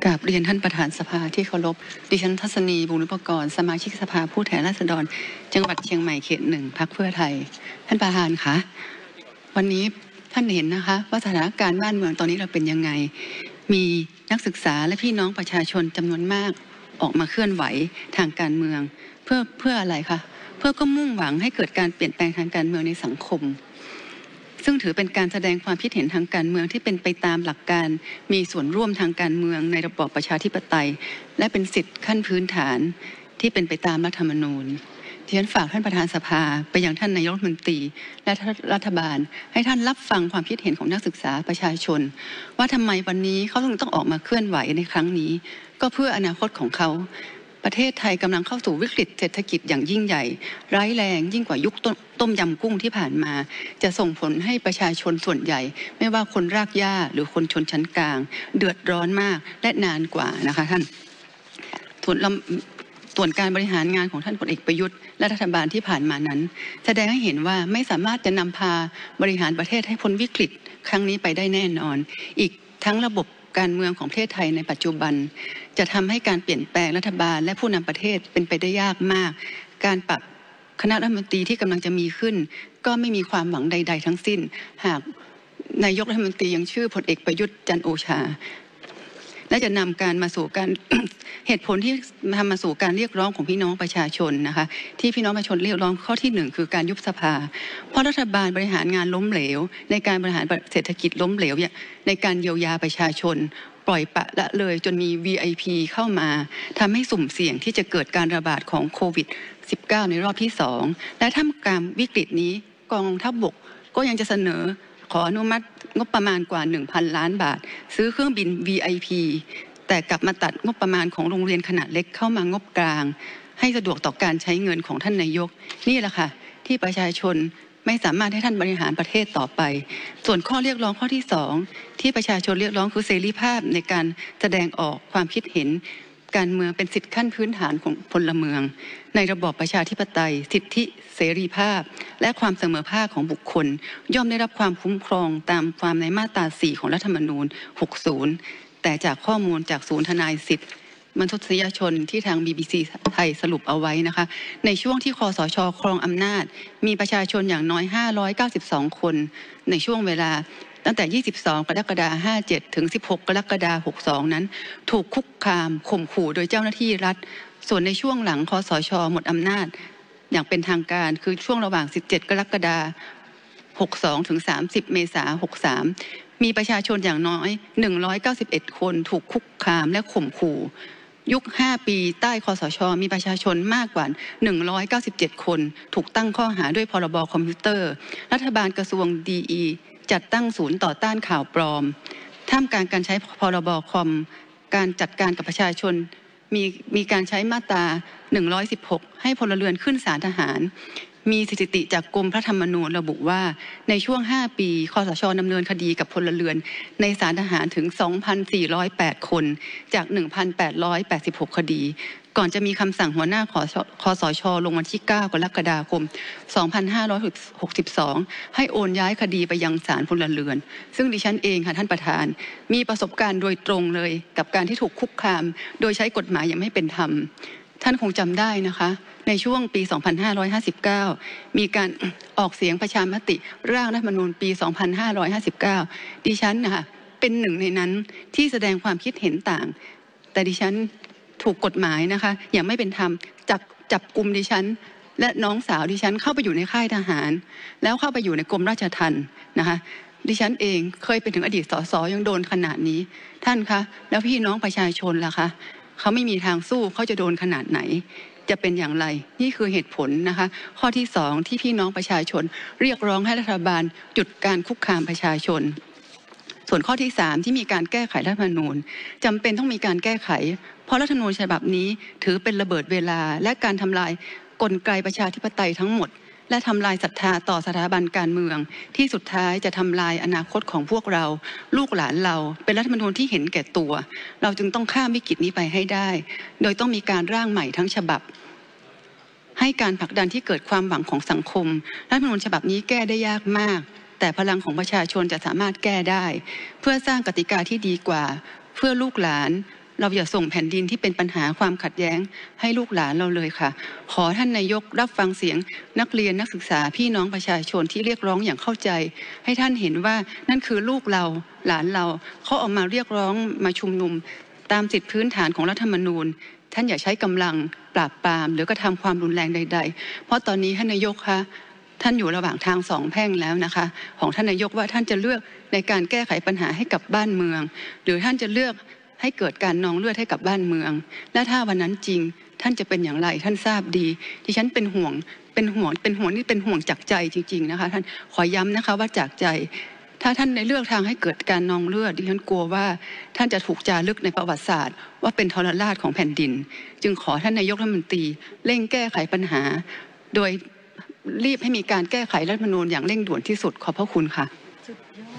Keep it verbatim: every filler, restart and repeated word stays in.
กราบเรียนท่านประธานสภาที่เคารพดิฉันทัศนีบุญอุปกรณ์สมาชิกสภาผู้แทนราษฎรจังหวัดเชียงใหม่เขตหนึ่งพรรคเพื่อไทยท่านประธานคะวันนี้ท่านเห็นนะคะว่าสถานการณ์บ้านเมืองตอนนี้เราเป็นยังไงมีนักศึกษาและพี่น้องประชาชนจำนวนมากออกมาเคลื่อนไหวทางการเมืองเพื่อเพื่ออะไรคะเพื่อก็มุ่งหวังให้เกิดการเปลี่ยนแปลงทางการเมืองในสังคมซึ่งถือเป็นการแสดงความคิดเห็นทางการเมืองที่เป็นไปตามหลักการมีส่วนร่วมทางการเมืองในระบอบประชาธิปไตยและเป็นสิทธิขั้นพื้นฐานที่เป็นไปตามรัฐธรรมนูญดิฉันฝากท่านประธานสภาไปยังท่านนายกรัฐมนตรีและรัฐบาลให้ท่านรับฟังความคิดเห็นของนักศึกษาประชาชนว่าทำไมวันนี้เขาถึงต้องออกมาเคลื่อนไหวในครั้งนี้ก็เพื่ออนาคตของเขาประเทศไทยกำลังเข้าสู่วิกฤตเศรษฐกิจอย่างยิ่งใหญ่ร้ายแรงยิ่งกว่ายุคต้มยำกุ้งที่ผ่านมาจะส่งผลให้ประชาชนส่วนใหญ่ไม่ว่าคนรากหญ้าหรือคนชนชั้นกลางเดือดร้อนมากและนานกว่านะคะท่านส่วนส่วนการบริหารงานของท่านพลเอกประยุทธ์และรัฐบาลที่ผ่านมานั้นแสดงให้เห็นว่าไม่สามารถจะนำพาบริหารประเทศให้พ้นวิกฤตครั้งนี้ไปได้แน่นอนอีกทั้งระบบการเมืองของประเทศไทยในปัจจุบันจะทำให้การเปลี่ยนแปลงรัฐบาลและผู้นำประเทศเป็นไปได้ยากมากการปรับคณะรัฐมนตรีที่กำลังจะมีขึ้นก็ไม่มีความหวังใดๆทั้งสิ้นหากนายกรัฐมนตรียังชื่อพลเอกประยุทธ์จันทร์โอชาและจะนำการมาสู่การ เหตุผลที่ทำมาสู่การเรียกร้องของพี่น้องประชาชนนะคะที่พี่น้องประชาชนเรียกร้องข้อที่หนึ่งคือการยุบสภาเพราะรัฐบาลบริหารงานล้มเหลวในการบริหารเศรษฐกิจล้มเหลวในการเยียวยาประชาชนปล่อยปละละเลยจนมี วี ไอ พี เข้ามาทำให้สุ่มเสี่ยงที่จะเกิดการระบาดของโควิด สิบเก้า ในรอบที่สองและท่ามกลางวิกฤตนี้กองทัพบกก็ยังจะเสนอขออนุมัติงบประมาณกว่า หนึ่งพัน ล้านบาทซื้อเครื่องบิน วี ไอ พี แต่กลับมาตัดงบประมาณของโรงเรียนขนาดเล็กเข้ามางบกลางให้สะดวกต่อการใช้เงินของท่านนายกนี่แหละค่ะที่ประชาชนไม่สามารถให้ท่านบริหารประเทศต่อไปส่วนข้อเรียกร้องข้อที่สองที่ประชาชนเรียกร้องคือเสรีภาพในการแสดงออกความคิดเห็นการเมืองเป็นสิทธิขั้นพื้นฐานของพลเมืองในระบอบประชาธิปไตยสิทธิเสรีภาพและความเสมอภาคของบุคคลย่อมได้รับความคุ้มครองตามความในมาตราสี่ของรัฐธรรมนูญหกสิบแต่จากข้อมูลจากศูนย์ทนายสิทธิมนุษยชนที่ทาง บี บี ซี ไทยสรุปเอาไว้นะคะในช่วงที่คสช.ครองอำนาจมีประชาชนอย่างน้อยห้าร้อยเก้าสิบสองคนในช่วงเวลาตั้งแต่ยี่สิบสองกรกฎาคมห้าเจ็ดถึงสิบหกกรกฎาคมหกสองนั้นถูกคุกคามข่มขู่โดยเจ้าหน้าที่รัฐส่วนในช่วงหลังคสช.หมดอำนาจอย่างเป็นทางการคือช่วงระหว่างสิบเจ็ดกรกฎาคมหกสองถึงสามสิบเมษายนหกสามมีประชาชนอย่างน้อยหนึ่งร้อยเก้าสิบเอ็ดคนถูกคุกคามและข่มขู่ยุคห้าปีใต้คสช.มีประชาชนมากกว่าหนึ่งร้อยเก้าสิบเจ็ดคนถูกตั้งข้อหาด้วยพรบคอมพิวเตอร์รัฐบาลกระทรวงดีอีจัดตั้งศูนย์ต่อต้านข่าวปลอมท่ามกลางการใช้พรบคอมการจัดการกับประชาชนมีมีการใช้มาตราหนึ่งร้อยสิบหกให้พลเรือนขึ้นศาลทหารมีสถิติจากกรมพระธรรมนูญระบุว่าในช่วงห้าปีคสช.ดำเนินคดีกับพลเรือนในศาลทหารถึง สองพันสี่ร้อยแปด คนจาก หนึ่งพันแปดร้อยแปดสิบหก คดีก่อนจะมีคำสั่งหัวหน้าคสช.ลงวันที่เก้ากรกฎาคมสองพันห้าร้อยหกสิบสองให้โอนย้ายคดีไปยังศาลพลเรือนซึ่งดิฉันเองค่ะท่านประธานมีประสบการณ์โดยตรงเลยกับการที่ถูกคุกคามโดยใช้กฎหมายอย่างไม่เป็นธรรมท่านคงจำได้นะคะในช่วงปี สองพันห้าร้อยห้าสิบเก้า มีการออกเสียงประชามติร่างรัฐธรรมนูญปี สองพันห้าร้อยห้าสิบเก้า ดิฉันนะคะเป็นหนึ่งในนั้นที่แสดงความคิดเห็นต่างแต่ดิฉันถูกกฎหมายนะคะอย่างไม่เป็นธรรมจับจับกลุ่มดิฉันและน้องสาวดิฉันเข้าไปอยู่ในค่ายทหารแล้วเข้าไปอยู่ในกรมราชทัณฑ์นะคะดิฉันเองเคยเป็นถึงอดีตสสยังโดนขนาดนี้ท่านคะแล้วพี่น้องประชาชนล่ะคะเขาไม่มีทางสู้เขาจะโดนขนาดไหนจะเป็นอย่างไรนี่คือเหตุผลนะคะข้อที่สองที่พี่น้องประชาชนเรียกร้องให้รัฐบาลหยุดการคุกคามประชาชนส่วนข้อที่สามที่มีการแก้ไขรัฐธรรมนูญจำเป็นต้องมีการแก้ไขเพราะรัฐธรรมนูญฉบับนี้ถือเป็นระเบิดเวลาและการทำลายกลไกประชาธิปไตยทั้งหมดและทำลายศรัทธาต่อสถาบันการเมืองที่สุดท้ายจะทำลายอนาคตของพวกเราลูกหลานเราเป็นรัฐธรรมนูญที่เห็นแก่ตัวเราจึงต้องข้ามวิกฤตนี้ไปให้ได้โดยต้องมีการร่างใหม่ทั้งฉบับให้การผลักดันที่เกิดความหวังของสังคมรัฐธรรมนูญฉบับนี้แก้ได้ยากมากแต่พลังของประชาชนจะสามารถแก้ได้เพื่อสร้างกติกาที่ดีกว่าเพื่อลูกหลานเราอย่าส่งแผ่นดินที่เป็นปัญหาความขัดแย้งให้ลูกหลานเราเลยค่ะขอท่านนายกรับฟังเสียงนักเรียนนักศึกษาพี่น้องประชาชนที่เรียกร้องอย่างเข้าใจให้ท่านเห็นว่านั่นคือลูกเราหลานเราเขาออกมาเรียกร้องมาชุมนุมตามสิทธิพื้นฐานของรัฐธรรมนูญท่านอย่าใช้กำลังปราบปรามหรือกระทำความรุนแรงใดๆเพราะตอนนี้ท่านนายกคะท่านอยู่ระหว่างทางสองแพร่งแล้วนะคะของท่านนายกว่าท่านจะเลือกในการแก้ไขปัญหาให้กับบ้านเมืองหรือท่านจะเลือกให้เกิดการนองเลือดให้กับบ้านเมืองและถ้าวันนั้นจริงท่านจะเป็นอย่างไรท่านทราบดีดิฉันเป็นห่วงเป็นห่วงเป็นห่วงนี่เป็นห่วงจากใจจริงๆนะคะท่านขอย้ำนะคะว่าจากใจถ้าท่านในเลือกทางให้เกิดการนองเลือดดิฉันกลัวว่าท่านจะถูกจารึกในประวัติศาสตร์ว่าเป็นทรราชของแผ่นดินจึงขอท่านนายกรัฐมนตรีเร่งแก้ไขปัญหาโดยรีบให้มีการแก้ไขรัฐธรรมนูญอย่างเร่งด่วนที่สุดขอบพระคุณค่ะ